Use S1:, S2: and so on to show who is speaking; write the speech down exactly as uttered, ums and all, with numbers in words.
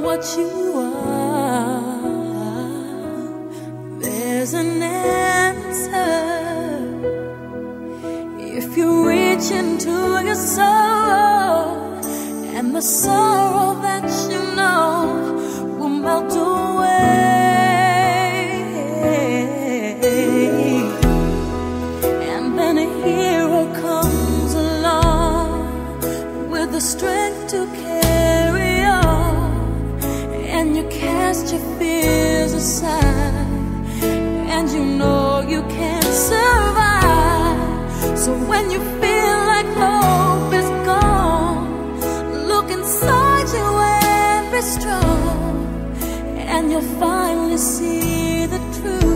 S1: what you are, there's an answer. If you reach into your soul, and the sorrow that you know will melt away, and then a hero comes along with the strength to carry on, and you cast your fears aside, and you know you can't survive. So when you feel like hope is gone, look inside you and be strong, and you'll finally see the truth.